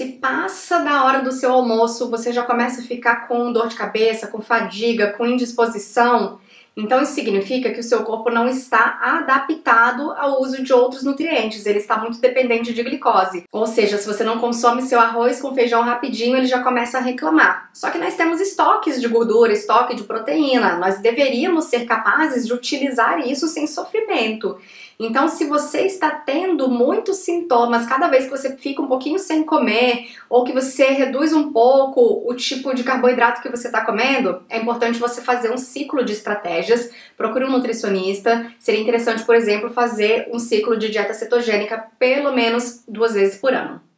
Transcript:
Se passa da hora do seu almoço, você já começa a ficar com dor de cabeça, com fadiga, com indisposição, então isso significa que o seu corpo não está adaptado ao uso de outros nutrientes, ele está muito dependente de glicose. Ou seja, se você não consome seu arroz com feijão rapidinho, ele já começa a reclamar. Só que nós temos estoques de gordura, estoque de proteína, nós deveríamos ser capazes de utilizar isso sem sofrimento. Então, se você está tendo muitos sintomas cada vez que você fica um pouquinho sem comer, ou que você reduz um pouco o tipo de carboidrato que você está comendo, é importante você fazer um ciclo de estratégias. Procure um nutricionista. Seria interessante, por exemplo, fazer um ciclo de dieta cetogênica pelo menos 2 vezes por ano.